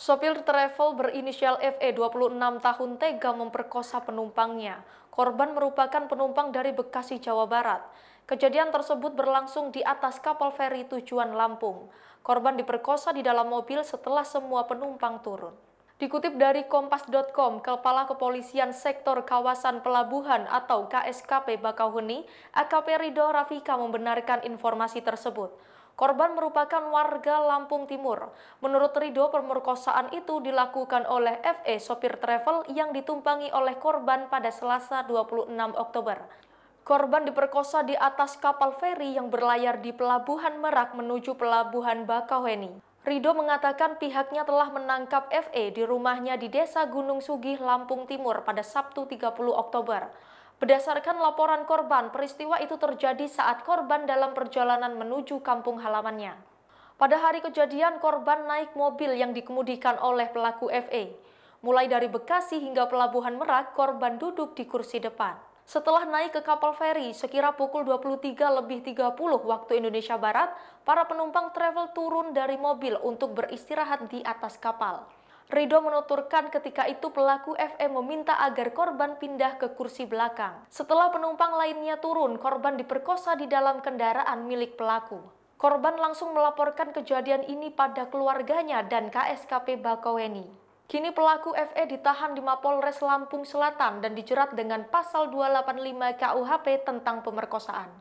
Sopir travel berinisial FE 26 tahun tega memperkosa penumpangnya. Korban merupakan penumpang dari Bekasi, Jawa Barat. Kejadian tersebut berlangsung di atas kapal feri tujuan Lampung. Korban diperkosa di dalam mobil setelah semua penumpang turun. Dikutip dari Kompas.com, Kepala Kepolisian Sektor Kawasan Pelabuhan atau KSKP Bakauheni, AKP Ridho Rafika membenarkan informasi tersebut. Korban merupakan warga Lampung Timur. Menurut Ridho, pemerkosaan itu dilakukan oleh FE sopir travel yang ditumpangi oleh korban pada Selasa 26 Oktober. Korban diperkosa di atas kapal feri yang berlayar di Pelabuhan Merak menuju Pelabuhan Bakauheni. Ridho mengatakan pihaknya telah menangkap FE di rumahnya di Desa Gunung Sugih, Lampung Timur pada Sabtu 30 Oktober. Berdasarkan laporan korban, peristiwa itu terjadi saat korban dalam perjalanan menuju kampung halamannya. Pada hari kejadian, korban naik mobil yang dikemudikan oleh pelaku FE. Mulai dari Bekasi hingga Pelabuhan Merak, korban duduk di kursi depan. Setelah naik ke kapal feri, sekira pukul 23.30 waktu Indonesia Barat, para penumpang travel turun dari mobil untuk beristirahat di atas kapal. Ridho menuturkan ketika itu pelaku FE meminta agar korban pindah ke kursi belakang. Setelah penumpang lainnya turun, korban diperkosa di dalam kendaraan milik pelaku. Korban langsung melaporkan kejadian ini pada keluarganya dan KSKP Bakauheni. Kini pelaku FE ditahan di Mapolres Lampung Selatan dan dijerat dengan pasal 285 KUHP tentang pemerkosaan.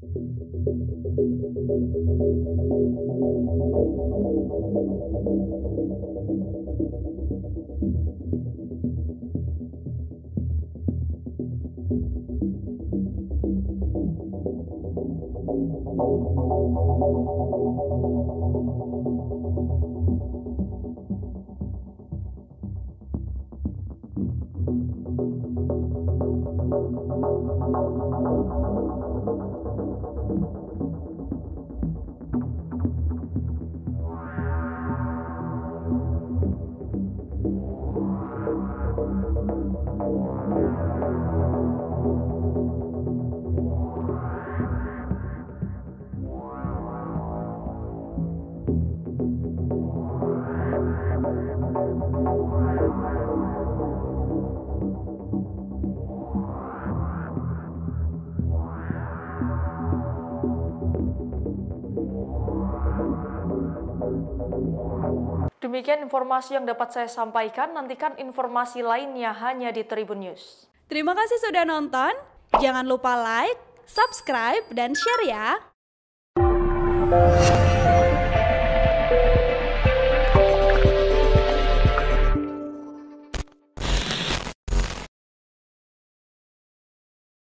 Demikian informasi yang dapat saya sampaikan. Nantikan informasi lainnya hanya di Tribun News. Terima kasih sudah nonton. Jangan lupa like, subscribe, dan share ya.